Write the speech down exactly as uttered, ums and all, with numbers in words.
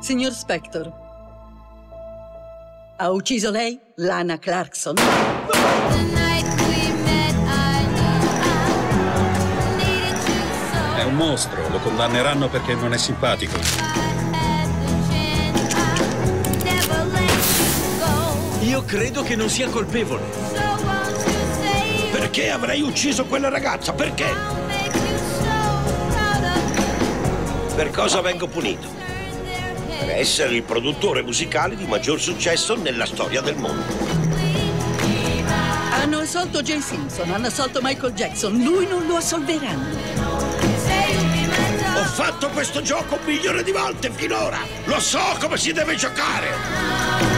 Signor Spector, ha ucciso lei, Lana Clarkson? È un mostro, lo condanneranno perché non è simpatico. Io credo che non sia colpevole. Perché avrei ucciso quella ragazza? Perché? Per cosa vengo punito? Per essere il produttore musicale di maggior successo nella storia del mondo. Hanno assolto Jay Simpson, hanno assolto Michael Jackson. Lui non lo assolveranno. Ho fatto questo gioco un milione di volte finora! Lo so come si deve giocare!